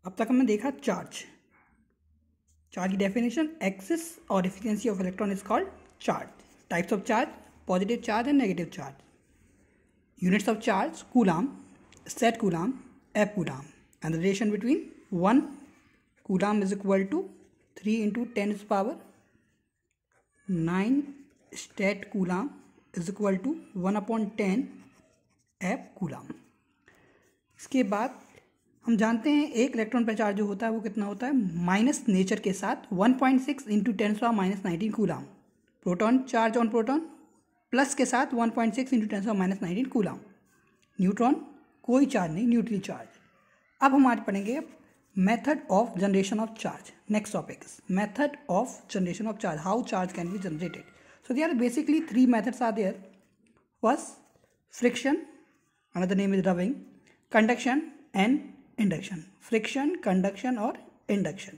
अब तक हमने देखा चार्ज की डेफिनेशन, एक्सिस और efficiency of electron is called charge. Types of charge, positive charge and negative charge. Units of charge, coulomb, stat coulomb, F coulomb, and the relation between 1 coulomb is equal to 3 into 10⁻9 stat coulomb is equal to 1/10 F coulomb. इसके बाद हम जानते हैं एक electron पर charge जो होता है वो कितना होता है, माइनस नेचर के साथ 1.6 × 10⁻−19 coulomb. Proton charge on proton plus के साथ 1.6 × 10⁻19 कूलाम. न्यूट्रॉन कोई चार्ज नहीं, न्यूट्रली चार्ज. अब हमारे पढ़ेंगे method of generation of charge. Next topic is method of generation of charge, how charge can be generated. So there are basically 3 methods are there. First, friction, another name is rubbing, conduction and induction. Friction, conduction और induction.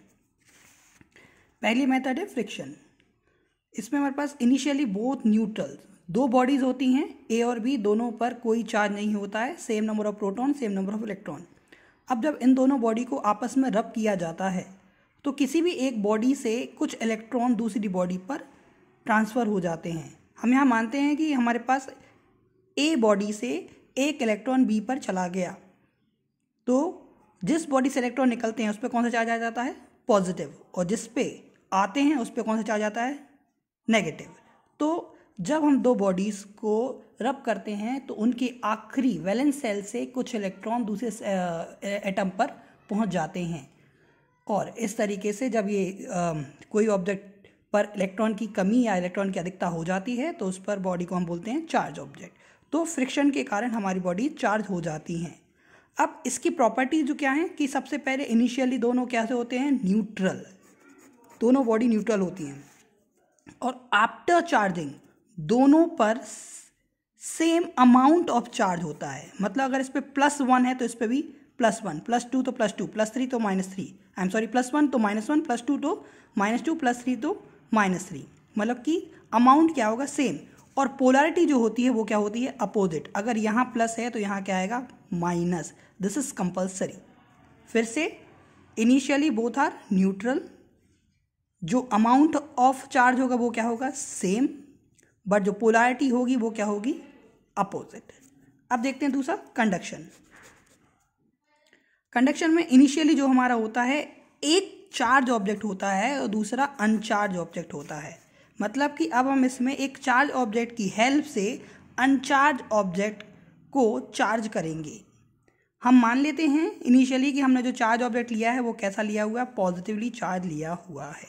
पहली method है friction. इसमें हमारे पास initially both neutral, दो bodies होती हैं ए और बी, दोनों पर कोई चार्ज नहीं होता है, same number of proton same number of electron. अब जब इन दोनों बॉडी को आपस में रब किया जाता है तो किसी भी एक बॉडी से कुछ इलेक्ट्रॉन दूसरी बॉडी पर ट्रांसफ़र हो जाते हैं. हम यहाँ मानते हैं कि हमारे पास ए बॉडी से एक इलेक्ट्रॉन बी पर चला गया, तो जिस बॉडी से इलेक्ट्रॉन निकलते हैं उस पर कौन सा चार्ज आ जाता है, पॉजिटिव, और जिस पे आते हैं उस पर कौन सा चार्ज आता है, नेगेटिव. तो जब हम दो बॉडीज़ को रब करते हैं तो उनके आखिरी वैलेंस सेल से कुछ इलेक्ट्रॉन दूसरे एटम पर पहुंच जाते हैं, और इस तरीके से जब ये कोई ऑब्जेक्ट पर इलेक्ट्रॉन की कमी या इलेक्ट्रॉन की अधिकता हो जाती है तो उस पर बॉडी को हम बोलते हैं चार्ज ऑब्जेक्ट. तो फ्रिक्शन के कारण हमारी बॉडी चार्ज हो जाती हैं. अब इसकी प्रॉपर्टी जो क्या है कि सबसे पहले इनिशियली दोनों कैसे होते हैं, न्यूट्रल, दोनों बॉडी न्यूट्रल होती हैं, और आफ्टर चार्जिंग दोनों पर सेम अमाउंट ऑफ चार्ज होता है. मतलब अगर इस पर +1 है तो इस पर भी +1, +2 तो +2, +3 तो -3, आई एम सॉरी, +1 तो -1, +2 तो -2, +3 तो -3. मतलब कि अमाउंट क्या होगा, सेम. और पोलैरिटी जो होती है वो क्या होती है, अपोजिट. अगर यहाँ प्लस है तो यहाँ क्या आएगा, माइनस. This is compulsory. फिर से इनिशियली बोथ आर न्यूट्रल, जो अमाउंट ऑफ चार्ज होगा वो क्या होगा, सेम, बट जो पोलैरिटी होगी वो क्या होगी, अपोजिट. अब देखते हैं दूसरा, कंडक्शन. कंडक्शन में इनिशियली जो हमारा होता है, एक चार्ज ऑब्जेक्ट होता है और दूसरा अनचार्ज ऑब्जेक्ट होता है. मतलब कि अब हम इसमें एक चार्ज ऑब्जेक्ट की हेल्प से अनचार्ज ऑब्जेक्ट को चार्ज करेंगे. हम मान लेते हैं इनिशियली कि हमने जो चार्ज ऑब्जेक्ट लिया है वो कैसा लिया हुआ है, पॉजिटिवली चार्ज लिया हुआ है.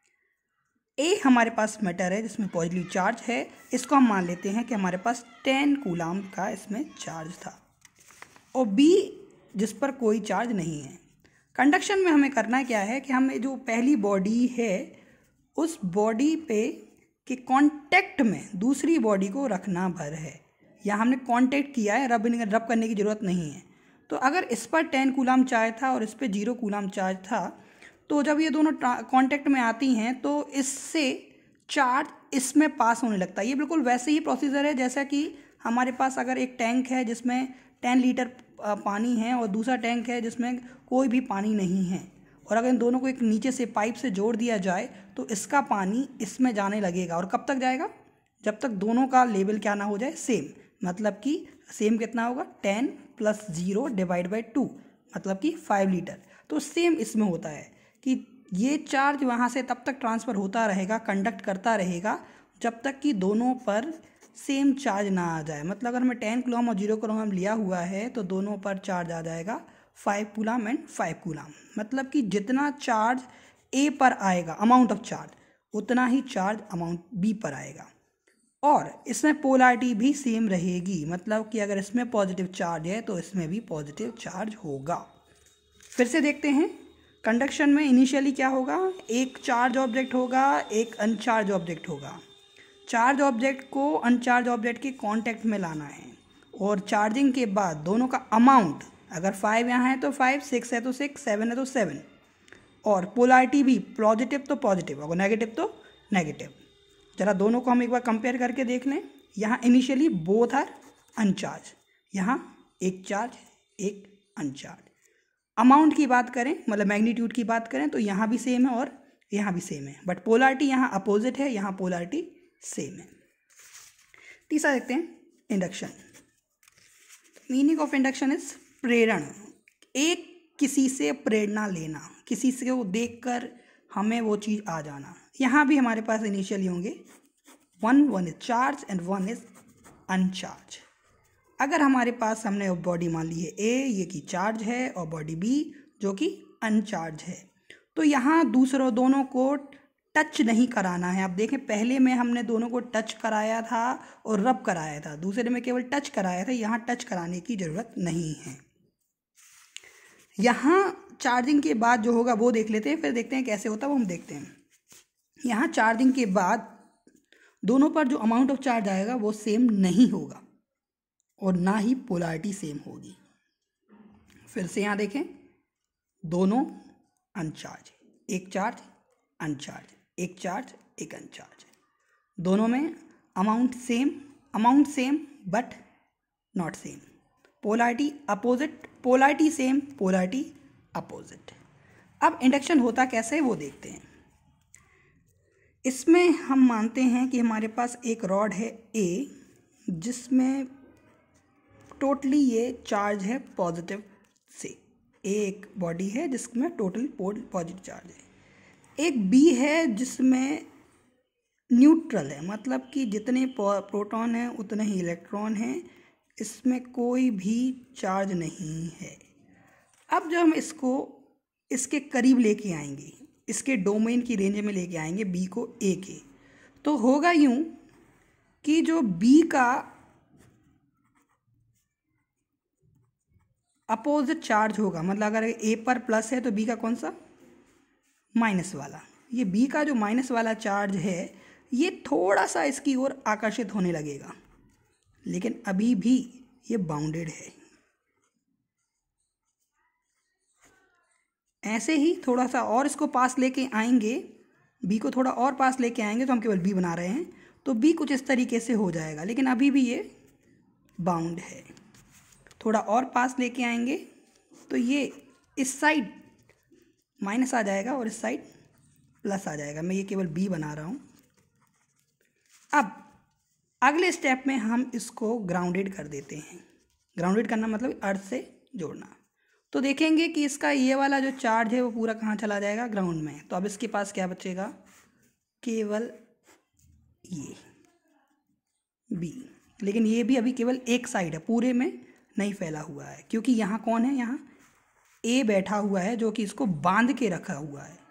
ए हमारे पास मैटर है जिसमें पॉजिटिव चार्ज है, इसको हम मान लेते हैं कि हमारे पास 10 कूलाम का इसमें चार्ज था, और बी जिस पर कोई चार्ज नहीं है. कंडक्शन में हमें करना क्या है कि हमें जो पहली बॉडी है उस बॉडी पे के कांटेक्ट में दूसरी बॉडी को रखना भर है. यहाँ हमने कांटेक्ट किया है, रब करने की ज़रूरत नहीं है. तो अगर इस पर 10 कूलाम चार्ज था और इस पर 0 कूलाम चार्ज था, तो जब ये दोनों कांटेक्ट में आती हैं तो इससे चार्ज इसमें पास होने लगता है. ये बिल्कुल वैसे ही प्रोसीजर है जैसा कि हमारे पास अगर एक टैंक है जिसमें 10 लीटर पानी है और दूसरा टैंक है जिसमें कोई भी पानी नहीं है, और अगर इन दोनों को एक नीचे से पाइप से जोड़ दिया जाए तो इसका पानी इसमें जाने लगेगा. और कब तक जाएगा, जब तक दोनों का लेवल क्या ना हो जाए, सेम. मतलब कि सेम कितना होगा, 10 + 0 / 2, मतलब कि 5 लीटर. तो सेम इसमें होता है कि ये चार्ज वहाँ से तब तक ट्रांसफ़र होता रहेगा, कंडक्ट करता रहेगा, जब तक कि दोनों पर सेम चार्ज ना आ जाए. मतलब अगर हमें 10 कूलाम और 0 कूलाम लिया हुआ है तो दोनों पर चार्ज आ जाएगा 5 कूलाम एंड 5 कूलाम. मतलब कि जितना चार्ज ए पर आएगा, अमाउंट ऑफ चार्ज, उतना ही चार्ज अमाउंट बी पर आएगा. और इसमें पोलैरिटी भी सेम रहेगी. मतलब कि अगर इसमें पॉजिटिव चार्ज है तो इसमें भी पॉजिटिव चार्ज होगा. फिर से देखते हैं, कंडक्शन में इनिशियली क्या होगा, एक चार्ज ऑब्जेक्ट होगा, एक अनचार्ज ऑब्जेक्ट होगा. चार्ज ऑब्जेक्ट को अनचार्ज ऑब्जेक्ट के कांटेक्ट में लाना है, और चार्जिंग के बाद दोनों का अमाउंट, अगर 5 यहाँ है तो 5, 6 है तो 6, 7 है तो 7, और पोलैरिटी भी पॉजिटिव तो पॉजिटिव और नेगेटिव तो नेगेटिव. जरा दोनों को हम एक बार कंपेयर करके देख लें. यहाँ इनिशियली बोथ आर अनचार्ज, यहाँ एक चार्ज एक अनचार्ज. अमाउंट की बात करें, मतलब मैग्नीट्यूड की बात करें, तो यहाँ भी सेम है और यहाँ भी सेम है, बट पोलैरिटी यहाँ अपोजिट है, यहाँ पोलैरिटी सेम है। तीसरा देखते हैं induction. Meaning of induction is प्रेरण, एक किसी से प्रेरणा लेना, किसी से वो देखकर हमें वो चीज़ आ जाना। यहाँ भी हमारे पास इनिशियली होंगे one is charge and one is uncharged. अगर हमारे पास हमने बॉडी मान ली है ए, ये की चार्ज है, और बॉडी बी जो कि अनचार्ज है, तो यहाँ दोनों को टच नहीं कराना है। आप देखें पहले में हमने दोनों को टच कराया था और रब कराया था, दूसरे में केवल टच कराया था, यहाँ टच कराने की ज़रूरत नहीं है। यहाँ चार्जिंग के बाद जो होगा वो देख लेते हैं, फिर देखते हैं कैसे होता है वो हम देखते हैं। यहाँ चार्जिंग के बाद दोनों पर जो अमाउंट ऑफ चार्ज आएगा वो सेम नहीं होगा और ना ही पोलैरिटी सेम होगी। फिर से यहाँ देखें दोनों अनचार्ज, एक चार्ज अनचार्ज, एक चार्ज एक अनचार्ज, दोनों में amount same but not same, polarity opposite, polarity same, polarity opposite. अब इंडक्शन होता कैसे है वो देखते हैं। इसमें हम मानते हैं कि हमारे पास एक रॉड है ए, जिसमें टोटली ये चार्ज है पॉजिटिव से, एक बॉडी है जिसमें टोटल पॉजिटिव चार्ज है। एक बी है जिसमें न्यूट्रल है, मतलब कि जितने प्रोटॉन हैं उतने ही इलेक्ट्रॉन हैं, इसमें कोई भी चार्ज नहीं है। अब जब हम इसको इसके करीब लेके आएंगे, इसके डोमेन की रेंज में लेके आएंगे बी को ए के, तो होगा यूं कि जो बी का अपोजिट चार्ज होगा, मतलब अगर ए पर प्लस है तो बी का कौन सा, माइनस वाला, ये बी का जो माइनस वाला चार्ज है ये थोड़ा सा इसकी ओर आकर्षित होने लगेगा, लेकिन अभी भी ये बाउंडेड है। ऐसे ही थोड़ा सा और इसको पास लेके आएंगे, बी को थोड़ा और पास लेके आएंगे, तो हम केवल बी बना रहे हैं, तो बी कुछ इस तरीके से हो जाएगा, लेकिन अभी भी ये बाउंड है। थोड़ा और पास लेके आएंगे तो ये इस साइड माइनस आ जाएगा और इस साइड प्लस आ जाएगा। मैं ये केवल बी बना रहा हूँ। अब अगले स्टेप में हम इसको ग्राउंडेड कर देते हैं। ग्राउंडेड करना मतलब अर्थ से जोड़ना। तो देखेंगे कि इसका ये वाला जो चार्ज है वो पूरा कहाँ चला जाएगा, ग्राउंड में। तो अब इसके पास क्या बचेगा, केवल ये बी, लेकिन ये भी अभी केवल एक साइड है, पूरे में नहीं फैला हुआ है, क्योंकि यहाँ कौन है, यहाँ ए बैठा हुआ है जो कि इसको बांध के रखा हुआ है।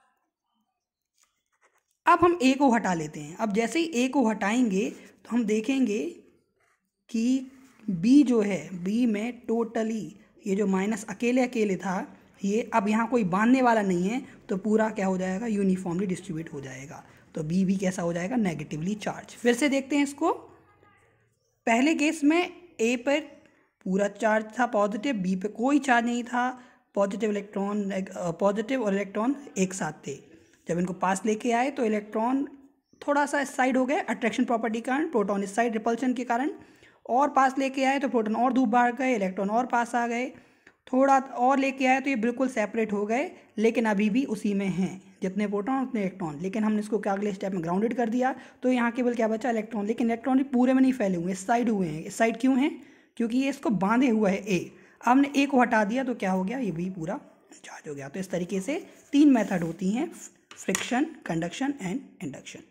अब हम ए को हटा लेते हैं। अब जैसे ही ए को हटाएंगे तो हम देखेंगे कि बी जो है, बी में टोटली ये जो माइनस अकेले अकेले था, ये अब यहाँ कोई बांधने वाला नहीं है, तो पूरा क्या हो जाएगा, यूनिफॉर्मली डिस्ट्रीब्यूट हो जाएगा। तो बी भी कैसा हो जाएगा, नेगेटिवली चार्ज। फिर से देखते हैं इसको। पहले केस में ए पर पूरा चार्ज था पॉजिटिव, बी पे कोई चार्ज नहीं था, पॉजिटिव और इलेक्ट्रॉन एक साथ थे। जब इनको पास लेके आए तो इलेक्ट्रॉन थोड़ा सा इस साइड हो गए अट्रैक्शन प्रॉपर्टी के कारण, प्रोटॉन इस साइड रिपल्शन के कारण, और पास लेके आए तो प्रोटॉन और दूर भाग गए, इलेक्ट्रॉन और पास आ गए, थोड़ा और लेके आए तो ये बिल्कुल सेपरेट हो गए, लेकिन अभी भी उसी में हैं, जितने प्रोटॉन उतने इलेक्ट्रॉन। लेकिन हमने इसको क्या अगले स्टेप में ग्राउंडेड कर दिया, तो यहाँ केवल क्या बचा, इलेक्ट्रॉन। लेकिन इलेक्ट्रॉन भी पूरे में नहीं फैले हुए, इस साइड हुए हैं। इस साइड क्यों हैं, क्योंकि ये इसको बांधे हुआ है ए। अब हमने ए को हटा दिया तो क्या हो गया, ये भी पूरा चार्ज हो गया। तो इस तरीके से 3 मेथड होती हैं, फ्रिक्शन, कंडक्शन एंड इंडक्शन।